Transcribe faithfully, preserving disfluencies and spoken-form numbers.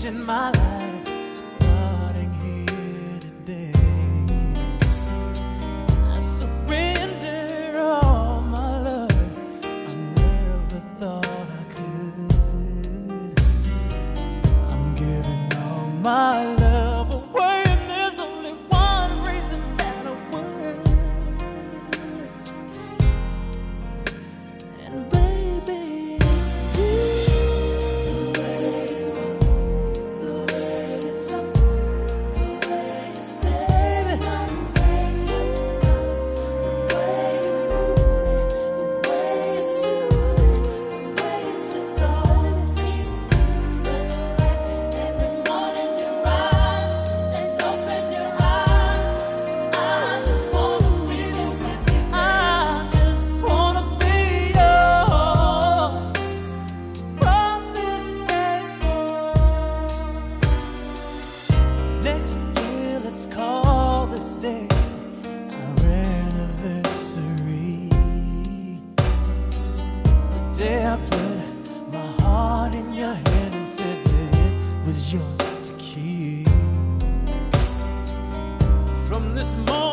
changing my life, starting here today. I surrender all my love, I never thought I could. I'm giving all my love away, and there's only one reason that I would. And baby, it's you. The way you talk, the way you say it, the way you stop, the way you move it, the way you soothe it, the way you dissolve me. Every morning you rise and open your eyes. I just wanna be there with you. I just wanna be yours from this day forth. Next year, let's call this day our anniversary. The day I put my heart in your hand and said that it was yours to keep. From this moment